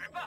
trooper.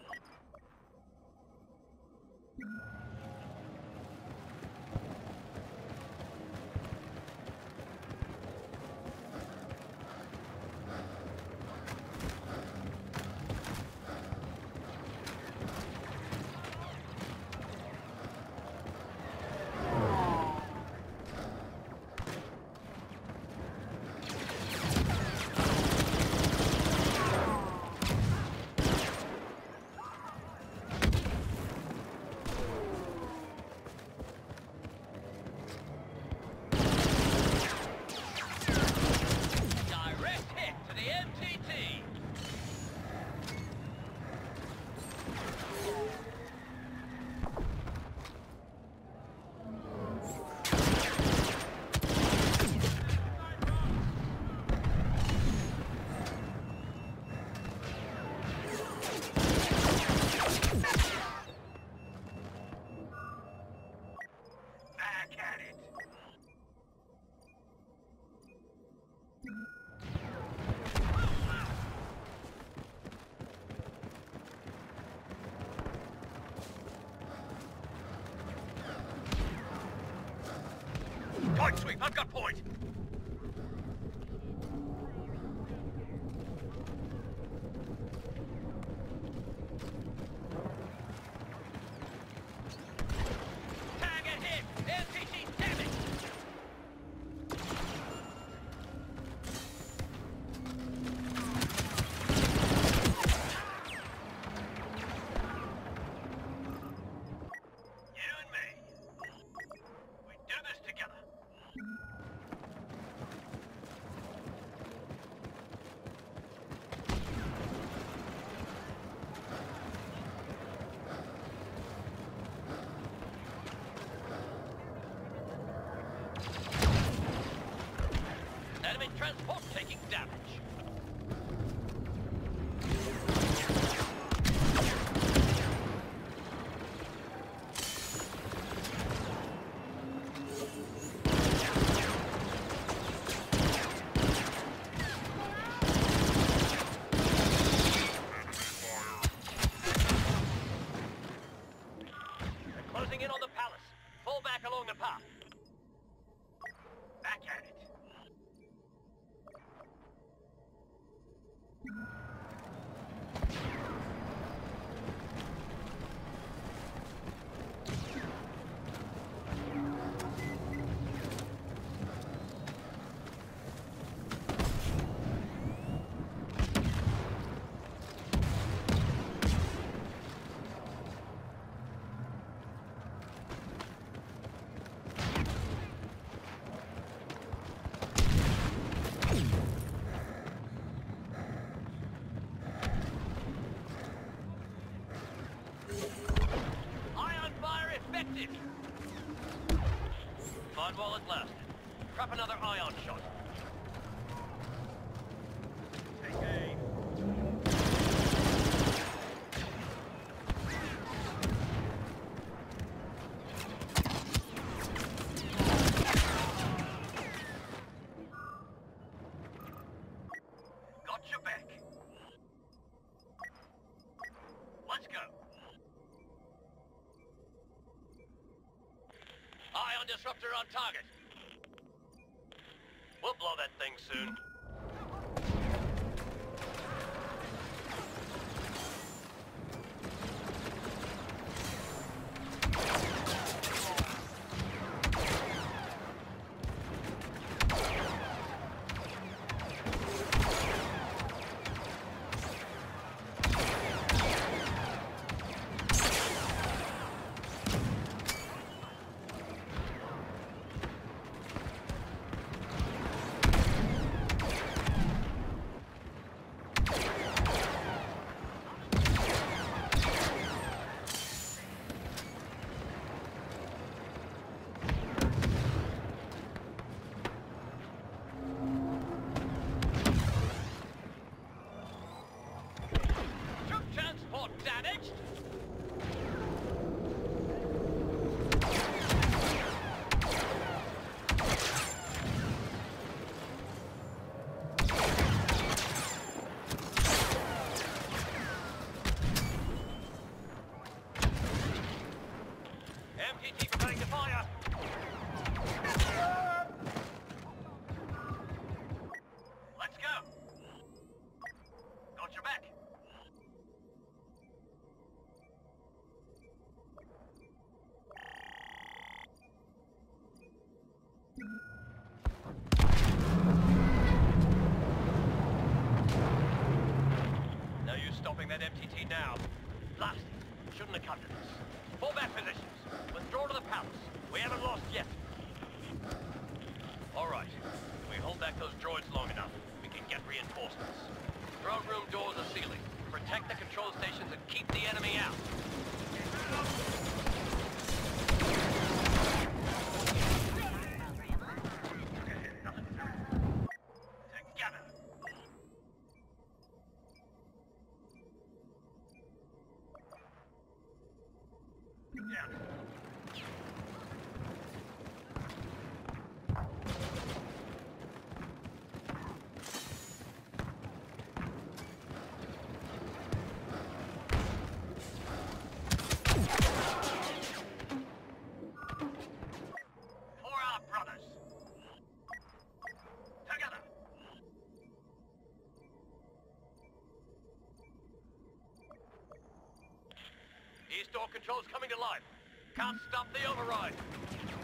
Point sweep, I've got point. Target hit! LTT, damn it! You and me. We do this together. Enemy transport taking damage. They're closing in on the palace. Fall back along the path. Back at it. Ion fire effective! Fine while it lasted. Trap another ion shot. Take aim. Got your back. Let's go. Ion disruptor on target. We'll blow that thing soon. Preparing to fire. Let's go. Got your back. No use stopping that MTT now. Blast it. Shouldn't have come to this. Fall back positions. Withdraw to the palace. We haven't lost yet. All right. If we hold back those droids long enough, we can get reinforcements. Throne room doors are sealing. Protect the control stations and keep the enemy out. Together. Down. For our brothers. Together. East door controls coming to life. Can't stop the override.